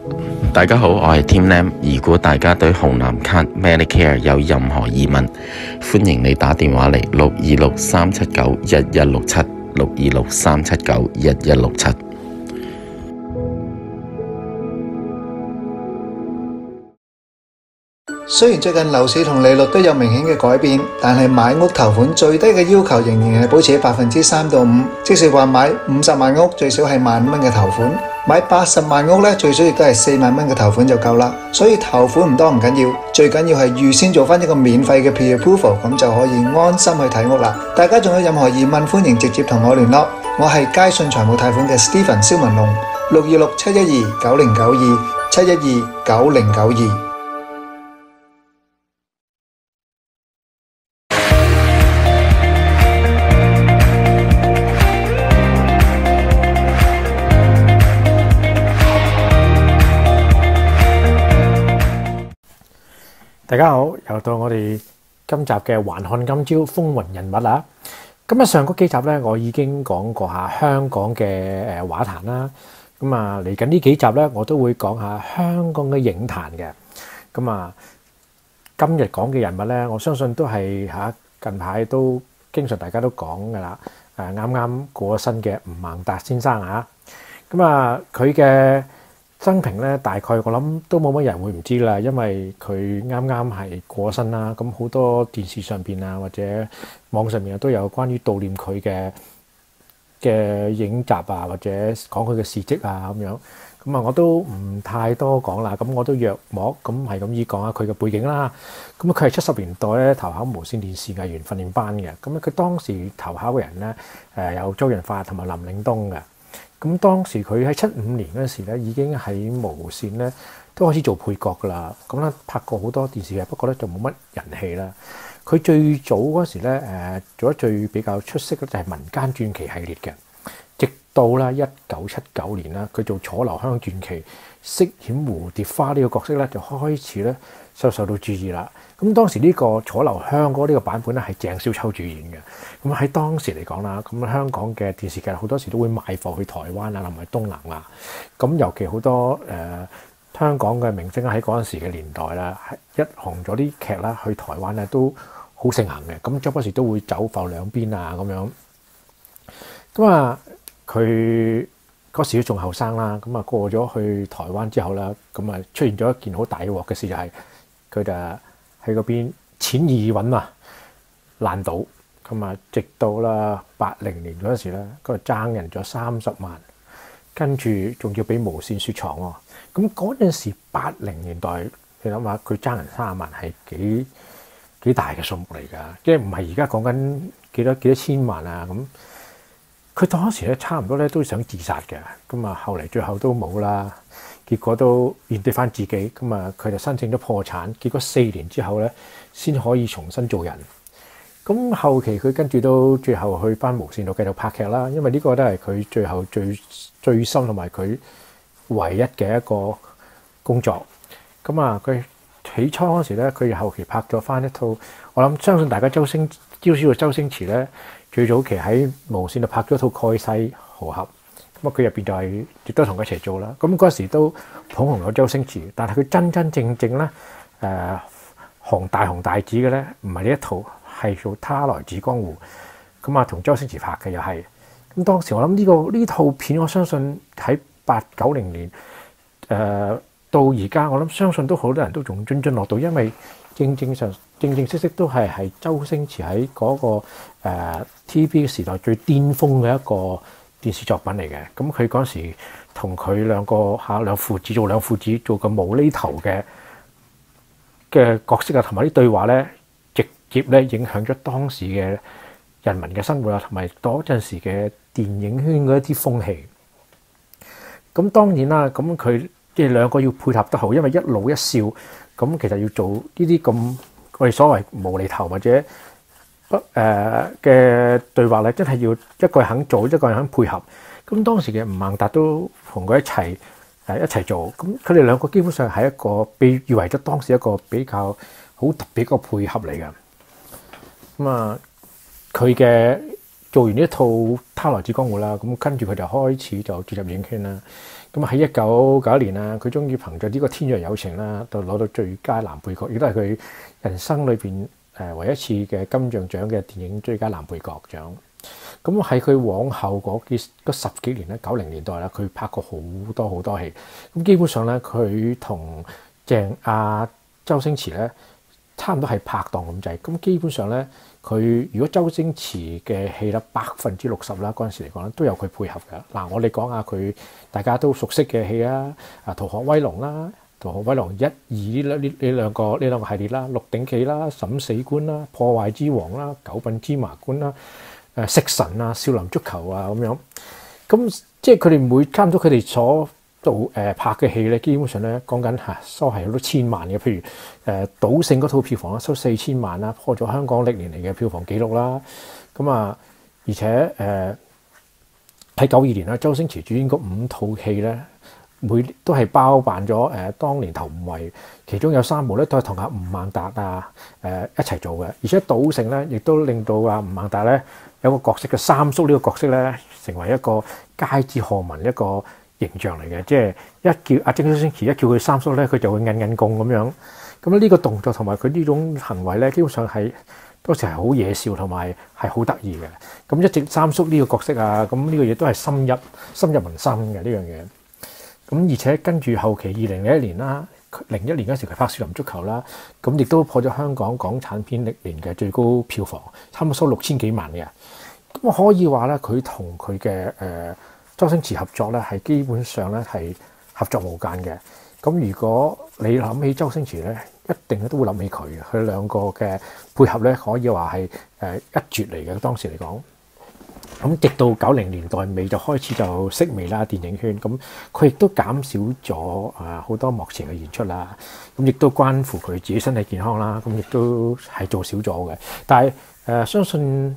大家好，我係 Tim Lam。如果大家對紅藍卡 Medicare 有任何疑問，歡迎你打電話嚟626-379-1167 626-379-1167。 雖然最近樓市同利率都有明顯嘅改變，但係買屋頭款最低嘅要求仍然係保持喺3%到5%，即是話買50萬屋最少係15000蚊嘅頭款，買80萬屋咧最少亦都係4萬蚊嘅頭款就夠啦。所以頭款唔多唔緊要，最緊要係預先做翻一個免費嘅 pre-approval， 咁就可以安心去睇屋啦。大家仲有任何疑問，歡迎直接同我聯絡。我係佳信財務貸款嘅 Stephen 蕭文龍，626-712-9092 712-9092。 大家好，又到我哋今集嘅環看今朝風雲人物啦。咁上嗰幾集咧，我已經講過下香港嘅畫壇啦。咁嚟緊呢幾集咧，我都會講下香港嘅影壇嘅。咁今日講嘅人物咧，我相信都係近排都經常大家都講噶啦。啱啱過咗身嘅吳孟達先生啊。咁佢嘅生平咧，大概我諗都冇乜人會唔知啦，因為佢啱啱係過身啦。咁好多電視上邊或者網上面都有關於悼念佢嘅影集或者講佢嘅事蹟咁樣。咁我都唔太多講啦。咁我都約莫咁係咁意講下佢嘅背景啦。咁佢係70年代咧投考無線電視藝員訓練班嘅。咁佢當時投考嘅人咧有周潤發同埋林嶺東嘅。咁當時佢喺75年嗰時咧，已經喺無線咧都開始做配角噶啦。咁咧拍過好多電視劇，不過咧就冇乜人氣啦。佢最早嗰時咧做得最比較出色嘅就係民間傳奇系列嘅。直到啦1979年啦，佢做楚留香傳奇飾演蝴蝶花呢個角色咧，就開始咧受到注意啦。咁當時呢個楚留香嗰呢個版本咧係鄭少秋主演嘅。咁喺當時嚟講啦，咁香港嘅電視劇好多時都會賣貨去台灣同埋東南亞。咁尤其好多香港嘅明星喺嗰陣時嘅年代啦，一紅咗啲劇啦，去台灣咧都好盛行嘅。咁周不時都會走埠兩邊咁樣。咁佢嗰時都仲後生啦。咁過咗去台灣之後啦，咁出現咗一件好大鑊嘅事，就係佢就喺嗰邊錢易揾爛賭。咁直到啦80年嗰陣時咧，嗰度爭人咗30萬，跟住仲要俾無線雪藏喎。咁嗰陣時80年代，你諗下佢爭人30萬係幾大嘅數目嚟㗎，即係唔係而家講緊幾多千萬咁。佢當時咧差唔多咧都想自殺嘅。咁後嚟最後都冇啦，結果都面對翻自己。咁佢就申請咗破產，結果4年之後咧先可以重新做人。咁後期佢跟住都最後去翻無線度繼續拍劇啦，因為呢個都係佢最後最深同埋佢唯一嘅一個工作。咁佢起初嗰時咧，佢後期拍咗翻一套，我諗相信大家知道周星馳咧最早期喺無線度拍咗套蓋世豪俠。咁佢入邊就係亦都同佢一齊做啦。咁嗰時都捧紅咗周星馳，但係佢真正咧紅大紫嘅咧，唔係呢一套。係做《他來自江湖》，咁同周星馳拍嘅又係。咁當時我諗呢套片，我相信喺80-90年到而家，我諗相信都好多人都仲津津樂道，因為正式都係周星馳喺嗰個TVB 時代最巔峰嘅一個電視作品嚟嘅。咁佢嗰時同佢兩父子做個無厘頭嘅角色同埋啲對話咧，直接咧影響咗當時嘅人民嘅生活同埋嗰陣時嘅電影圈嗰一啲風氣。咁當然啦，咁佢即係兩個要配合得好，因為一老一少，咁其實要做呢啲咁我哋所謂無厘頭或者嘅對話咧，真係要一個人肯做，一個人肯配合。咁當時嘅吳孟達都同佢一齊做，咁佢哋兩個基本上係一個被譽為咗當時一個比較好特別一個配合嚟嘅。咁佢嘅做完呢一套《他來自江湖》啦，咁跟住佢就開始就進入影圈啦。咁咁喺1991年啦，佢終於憑著呢個《天若有情》啦，就攞到最佳男配角，亦都係佢人生裏邊唯一一次嘅金像獎嘅電影最佳男配角獎。咁喺佢往後嗰十幾年咧，90年代啦，佢拍過好多戲。咁基本上咧，佢同周星馳咧差唔多係拍檔咁滯。咁基本上咧，佢如果周星馳嘅戲啦60%啦，嗰陣時嚟講咧都有佢配合嘅。嗱，我哋講下佢大家都熟悉嘅戲啦，《逃學威龍》啦，《逃學威龍》1、2呢兩個系列啦，《鹿鼎記》啦，《審死官》啦，《破壞之王》啦，《九品芝麻官》啦。食神啊、少林足球啊咁樣，咁即係佢哋差唔多佢哋所做拍嘅戲咧，基本上咧講緊收係好多千萬嘅。譬如賭聖嗰套票房收4000萬啦，破咗香港歷年嚟嘅票房紀錄啦。咁啊，而且喺92年啦，周星馳主演嗰5套戲咧，都係包辦咗當年頭5位，其中有3部咧都係同阿吳孟達一齊做嘅。而且賭聖咧亦都令到阿吳孟達咧有個角色嘅三叔呢個角色咧，成為一個街知巷聞一個形象嚟嘅。即係一叫阿周星馳一叫佢三叔咧，佢就會揞供咁樣。咁呢個動作同埋佢呢種行為咧，基本上係當時係好惹笑同埋係好得意嘅。咁一直三叔呢個角色啊，咁呢個嘢都係深入民心嘅呢樣嘢。咁而且跟住後期2001年啦，01年嗰時佢拍《少林足球》啦，咁亦都破咗香港港產片歷年嘅最高票房，差唔多收6000幾萬嘅。咁可以話咧，佢同佢嘅周星馳合作咧，係基本上咧係合作無間嘅。咁如果你諗起周星馳咧，一定都會諗起佢嘅。佢兩個嘅配合咧，可以話係一絕嚟嘅。當時嚟講。咁直到90年代尾就開始就式微啦，電影圈咁佢亦都減少咗好多幕前嘅演出啦，咁亦都關乎佢自己身體健康啦，咁亦都係做少咗嘅。但係相信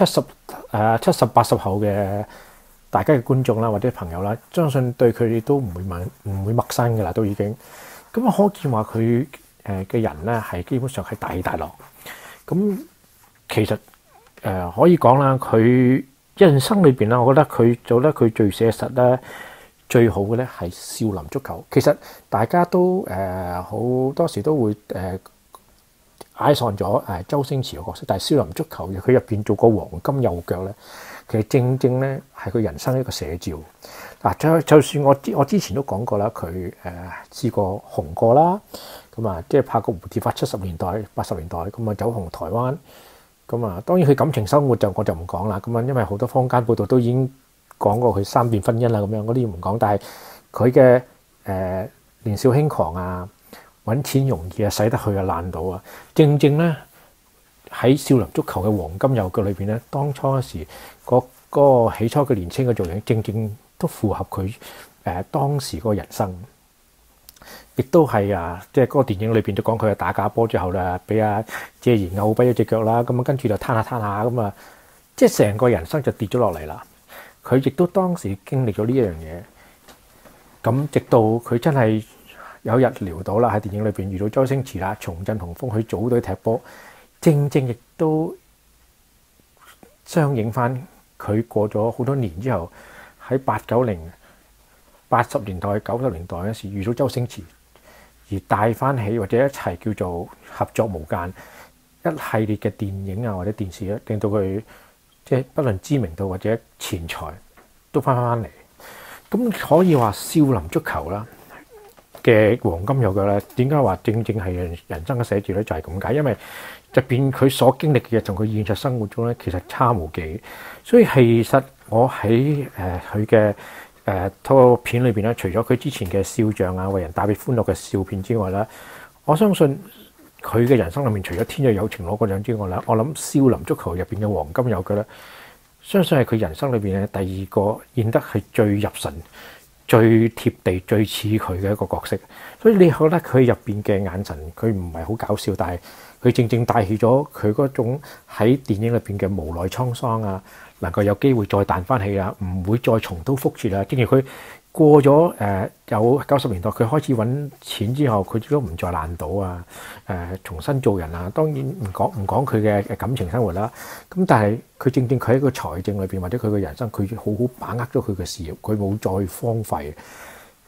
70、80後嘅大家嘅觀眾啦或者朋友啦，相信對佢哋都唔會陌生㗎啦，都已經咁可見話佢嘅人咧係基本上係大起大落。咁其實可以講啦，佢人生裏邊啦，我覺得佢做得佢最寫實咧、最好嘅咧係少林足球。其實大家都好多時都會愛上咗周星馳嘅角色，但係少林足球佢入邊做個黃金右腳咧，其實正正咧係佢人生一個寫照。嗱，就算我之前都講過啦，佢試過紅過啦，咁啊即係拍過《蝴蝶法》70年代、80年代，咁啊走紅台灣。咁啊，當然佢感情生活我就唔講啦。咁啊，因為好多坊間報道都已經講過佢3段婚姻啦，咁樣嗰啲唔講。但係佢嘅年少輕狂啊，揾錢容易啊，使得去啊爛到啊，正正咧喺少林足球嘅黃金右腳裏邊咧，當初嗰時嗰個起初嘅年青嘅造型，正正都符合佢當時嗰個人生。亦都係即係嗰個電影裏邊都講佢打假波之後咧，俾謝賢拗跛咗隻腳啦，咁啊跟住就攤下咁啊，即係成個人生就跌咗落嚟啦。佢亦都當時經歷咗呢一樣嘢，咁直到佢真係有日撩到啦，喺電影裏邊遇到周星馳啦，重振雄風去組隊踢波，正正亦都相應翻佢過咗好多年之後喺80年代、90年代嗰時遇到周星馳。而帶翻起或者一齊叫做合作無間一系列嘅電影啊或者電視咧，令到佢即係不論知名度或者錢財都翻嚟。咁可以話少林足球啦嘅黃金右腳咧，點解話正正係人生嘅寫照咧？就係咁解，因為入邊佢所經歷嘅嘢同佢現實生活中咧，其實差無幾。所以其實我喺佢嘅套片裏邊咧，除咗佢之前嘅笑匠啊，為人帶俾歡樂嘅笑片之外咧，我相信佢嘅人生裏面，除咗《天若有情》攞過獎之外咧，我諗少林足球入邊嘅黃金右腳咧，相信係佢人生裏邊嘅第2個演得係最入神、最貼地、最似佢嘅一個角色。所以你覺得佢入邊嘅眼神，佢唔係好搞笑，但係佢正正帶起咗佢嗰種喺電影裏邊嘅無奈滄桑啊，能夠有機會再彈翻起啦，唔會再重蹈覆轍啦。正如佢過咗有90年代，佢開始揾錢之後，佢都唔再爛賭啊，重新做人啊。當然唔講佢嘅感情生活啦。咁但係佢正正佢喺個財政裏邊或者佢嘅人生，佢好好把握咗佢嘅事業，佢冇再荒廢。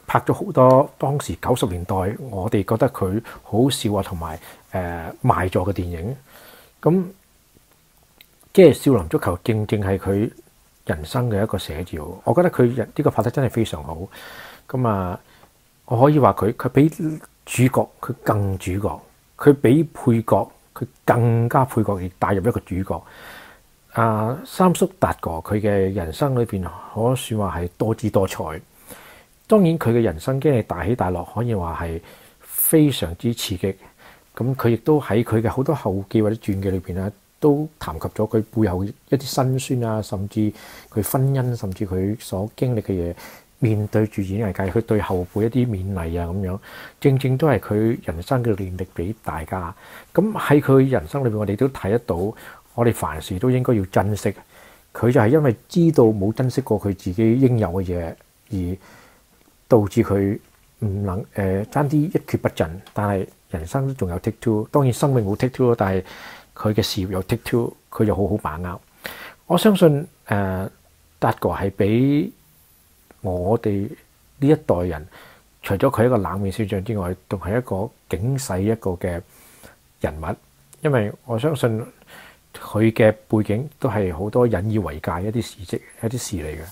拍咗好多當時90年代我哋覺得佢好笑啊，同埋賣座嘅電影。咁即係《少林足球》正正係佢人生嘅一個寫照。我覺得佢呢個拍得真係非常好。咁啊，我可以話佢比主角佢更主角，佢比配角佢更加配角，亦帶入一個主角。三叔達哥佢嘅人生裏邊可算話係多姿多彩。當然佢嘅人生經歷大起大落，可以話係非常之刺激。咁佢亦都喺佢嘅好多後記或者傳記裏邊咧，都談及咗佢背後一啲辛酸啊，甚至佢婚姻，甚至佢所經歷嘅嘢，面對住演藝界，佢對後輩一啲勉勵啊咁樣，正正都係佢人生嘅練歷俾大家。咁喺佢人生裏邊，我哋都睇得到，我哋凡事都應該要珍惜。佢就係因為知道冇珍惜過佢自己應有嘅嘢，而導致佢唔能爭啲一蹶不振。但係人生都仲有 take two， 當然生命冇 take two， 但係佢嘅事業有 take two， 佢就好好把握。我相信達哥係俾我哋呢一代人，除咗佢一個冷面笑匠之外，仲係一個警世一個嘅人物。因為我相信佢嘅背景都係好多引以為戒一啲事蹟、一啲事嚟嘅。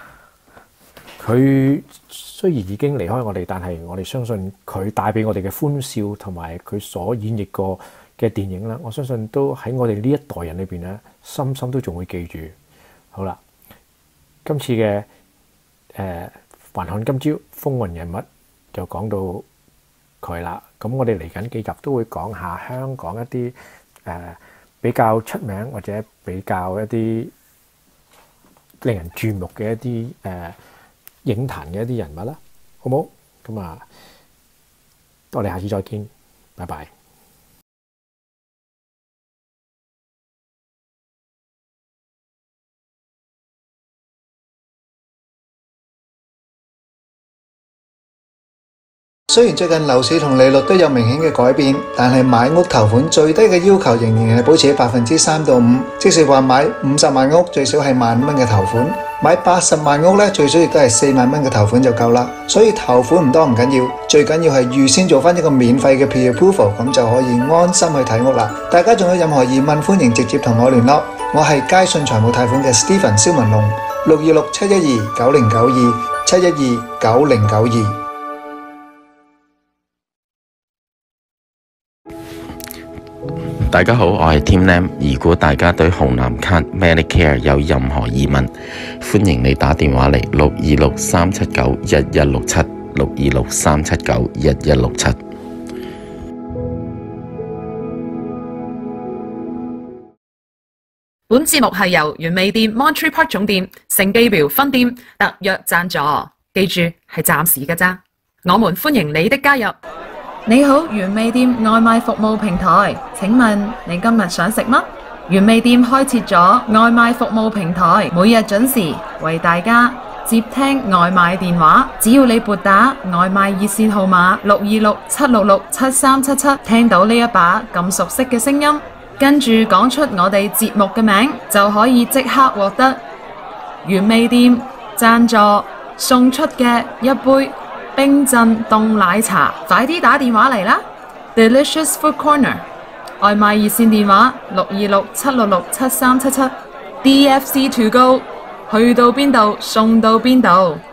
佢雖然已經離開我哋，但係我哋相信佢帶俾我哋嘅歡笑同埋佢所演繹過嘅電影啦，我相信都喺我哋呢一代人裏邊咧，深深都仲會記住。好啦，今次嘅環看今朝風雲人物就講到佢啦。咁我哋嚟緊幾集都會講下香港一啲比較出名或者比較一啲令人注目嘅一啲影壇嘅一啲人物啦，好冇？咁啊，我哋下次再見，拜拜。 雖然最近樓市同利率都有明顯嘅改變，但係買屋頭款最低嘅要求仍然係保持喺3%到5%，即是話買50萬屋最少係1萬蚊嘅頭款，買80萬屋咧最少亦都係4萬蚊嘅頭款就夠啦。所以頭款唔多唔緊要，最緊要係預先做翻一個免費嘅 pre-approval， 咁就可以安心去睇屋啦。大家仲有任何疑問，歡迎直接同我聯絡。我係佳信財務貸款嘅 Stephen 蕭文龍，626-712-9092，712-9092。 大家好，我係 Tim Lam。如果大家對紅藍卡 Medicare 有任何疑問，歡迎你打電話嚟626-379-1167 626-379-1167。 本節目係由原味店 Monterey Park 總店、盛記廟分店特約贊助，記住係暫時嘅咋。我們歡迎你的加入。 你好，原味店外賣服務平台，請問你今日想食乜？原味店開設咗外賣服務平台，每日準時為大家接聽外賣電話。只要你撥打外賣熱線號碼626-766-7377，聽到呢一把咁熟悉嘅聲音，跟住講出我哋節目嘅名，就可以即刻獲得原味店贊助送出嘅一杯冰鎮凍奶茶。快啲打電話嚟啦 ！Delicious Food Corner 外賣熱線電話626-766-7377 DFC to go， 去到邊度送到邊度。